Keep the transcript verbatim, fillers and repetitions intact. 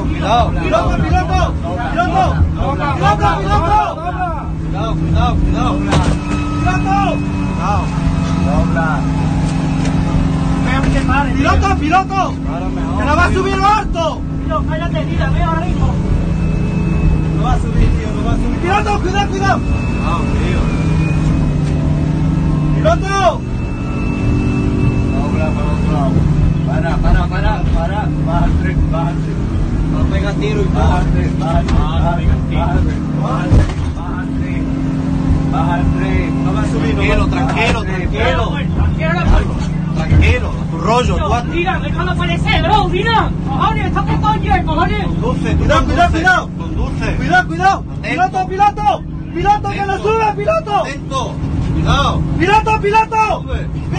cuidado. ¡Piloto, piloto! ¡Piloto! ¡Piloto, piloto! Cuidado, cuidado, cuidado. ¡Piloto! Cuidado. Dobla. ¡Piloto, piloto! Ahora mejor. ¡Que no va a subir lo alto! Tío, cállate, tira, veo ahora mismo. No va a subir, tío, no va a subir. ¡Piloto, cuidado, cuidado! Cuidado, tío. ¡Piloto! Dobla para otro lado. Para, para, para, para. Bájate, bájate. No pega tiro y bájate, bájate, bájate, bájate, bájate, bájate. No va a subir, Tranquilo, no va a subir. tranquilo, tranquilo. Tranquilo, tranquilo. Tranquilo, a tu rollo, tú a- Mira, déjalo aparecer, bro, mira. Cojones, está por todo ayer, cojones. Conduce, tú Cuidado, cuidado, conduce. cuidado. Conduce. ¡Cuidado, cuidado! Atento. ¡Piloto, piloto! ¡Piloto, que lo Atento. sube, piloto! Atento. Cuidado. ¡Piloto, piloto! Sube.